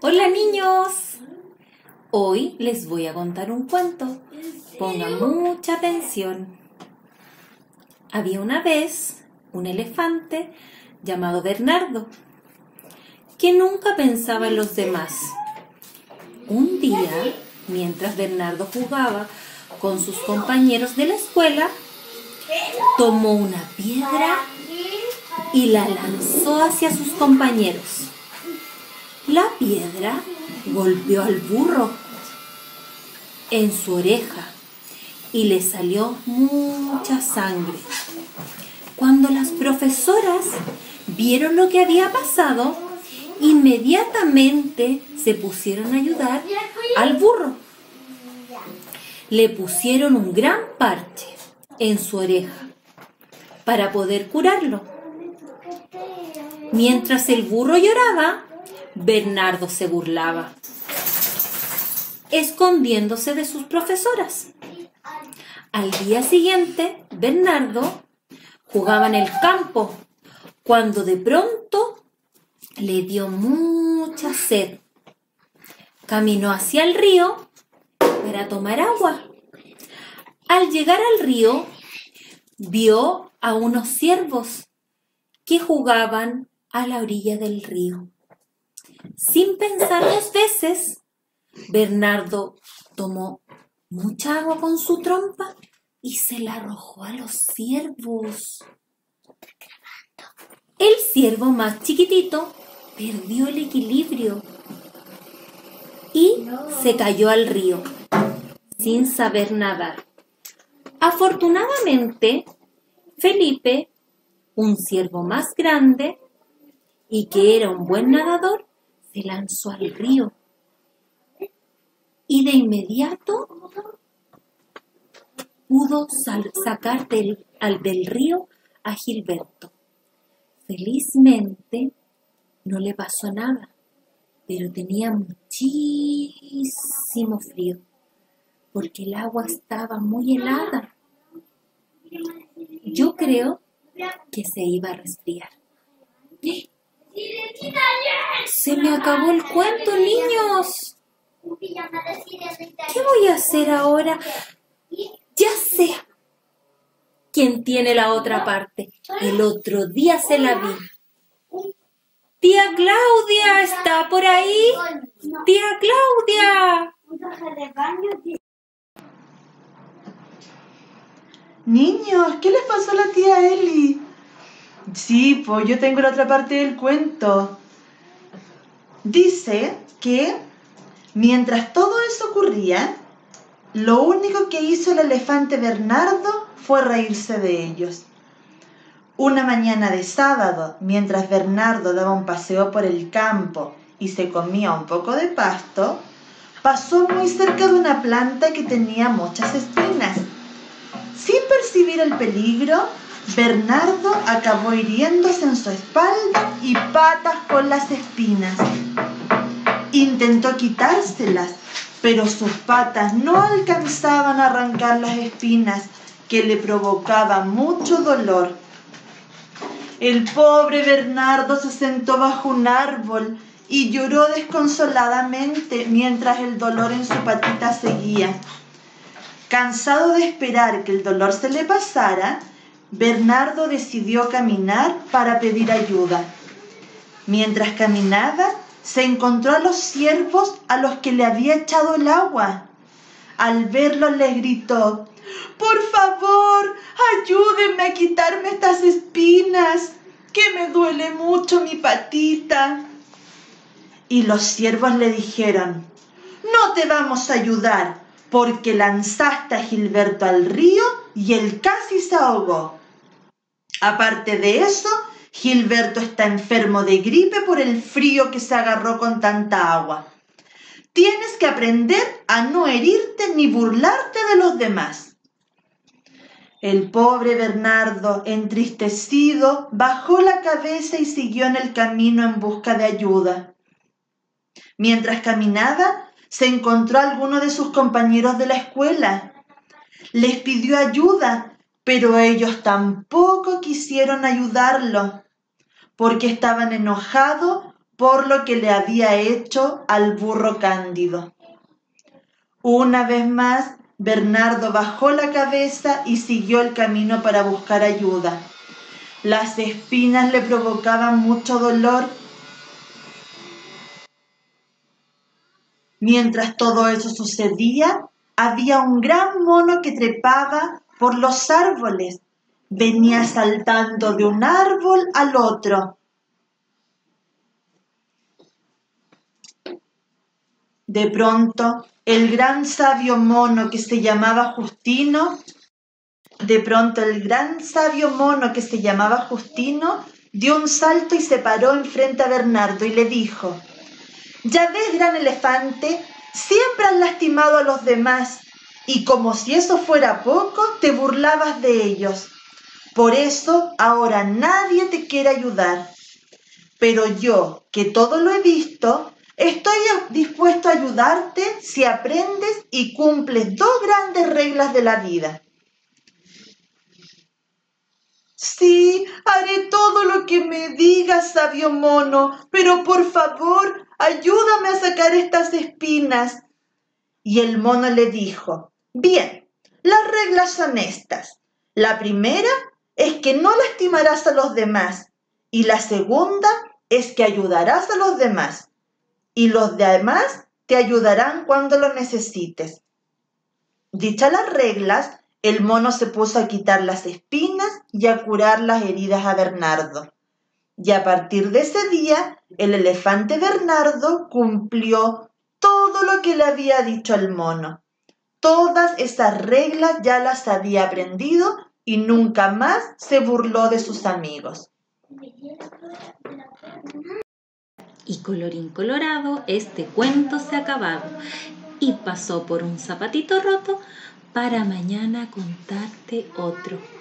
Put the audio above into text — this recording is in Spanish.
Hola niños, hoy les voy a contar un cuento. Pongan mucha atención. Había una vez un elefante llamado Bernardo, que nunca pensaba en los demás. Un día, mientras Bernardo jugaba con sus compañeros de la escuela, tomó una piedra y la lanzó hacia sus compañeros. La piedra golpeó al burro en su oreja y le salió mucha sangre. Cuando las profesoras vieron lo que había pasado, inmediatamente se pusieron a ayudar al burro. Le pusieron un gran parche en su oreja para poder curarlo. Mientras el burro lloraba, Bernardo se burlaba, escondiéndose de sus profesoras. Al día siguiente, Bernardo jugaba en el campo cuando de pronto le dio mucha sed. Caminó hacia el río para tomar agua. Al llegar al río, vio a unos ciervos que jugaban a la orilla del río. Sin pensar dos veces, Bernardo tomó mucha agua con su trompa y se la arrojó a los ciervos. El ciervo más chiquitito perdió el equilibrio y se cayó al río sin saber nadar. Afortunadamente, Felipe, un ciervo más grande y que era un buen nadador, se lanzó al río y de inmediato pudo sacar del río a Gilberto. Felizmente no le pasó nada, pero tenía muchísimo frío porque el agua estaba muy helada. Yo creo que se iba a resfriar. Se me acabó el cuento, niños. ¿Qué voy a hacer ahora? Ya sé quién tiene la otra parte. El otro día se la vi. Tía Claudia, ¿está por ahí? Tía Claudia. Niños, ¿qué les pasó a la tía Eli? Sí, pues yo tengo la otra parte del cuento. Dice que mientras todo eso ocurría, lo único que hizo el elefante Bernardo fue reírse de ellos. Una mañana de sábado, mientras Bernardo daba un paseo por el campo y se comía un poco de pasto, pasó muy cerca de una planta que tenía muchas espinas. Sin percibir el peligro, Bernardo acabó hiriéndose en su espalda y patas con las espinas. Intentó quitárselas, pero sus patas no alcanzaban a arrancar las espinas, que le provocaban mucho dolor. El pobre Bernardo se sentó bajo un árbol y lloró desconsoladamente mientras el dolor en su patita seguía. Cansado de esperar que el dolor se le pasara, Bernardo decidió caminar para pedir ayuda. Mientras caminaba, se encontró a los ciervos a los que le había echado el agua. Al verlos les gritó: «Por favor, ayúdenme a quitarme estas espinas, que me duele mucho mi patita». Y los ciervos le dijeron: «No te vamos a ayudar, porque lanzaste a Gilberto al río y él casi se ahogó. Aparte de eso, Gilberto está enfermo de gripe por el frío que se agarró con tanta agua. Tienes que aprender a no herirte ni burlarte de los demás». El pobre Bernardo, entristecido, bajó la cabeza y siguió en el camino en busca de ayuda. Mientras caminaba, se encontró a alguno de sus compañeros de la escuela. Les pidió ayuda, pero ellos tampoco quisieron ayudarlo, porque estaban enojados por lo que le había hecho al burro Cándido. Una vez más, Bernardo bajó la cabeza y siguió el camino para buscar ayuda. Las espinas le provocaban mucho dolor. Mientras todo eso sucedía, había un gran mono que trepaba por los árboles. Venía saltando de un árbol al otro. De pronto, el gran sabio mono que se llamaba Justino dio un salto y se paró enfrente a Bernardo y le dijo: «Ya ves, gran elefante, siempre has lastimado a los demás y como si eso fuera poco, te burlabas de ellos. Por eso ahora nadie te quiere ayudar. Pero yo, que todo lo he visto, estoy dispuesto a ayudarte si aprendes y cumples dos grandes reglas de la vida». «Sí, haré todo lo que me digas, sabio mono, pero por favor, ayúdame a sacar estas espinas». Y el mono le dijo: «Bien, las reglas son estas. La primera es que no lastimarás a los demás, y la segunda es que ayudarás a los demás, y los demás te ayudarán cuando lo necesites». Dichas las reglas, el mono se puso a quitar las espinas y a curar las heridas a Bernardo. Y a partir de ese día, el elefante Bernardo cumplió todo lo que le había dicho el mono. Todas esas reglas ya las había aprendido y nunca más se burló de sus amigos. Y colorín colorado, este cuento se ha acabado y pasó por un zapatito roto para mañana contarte otro.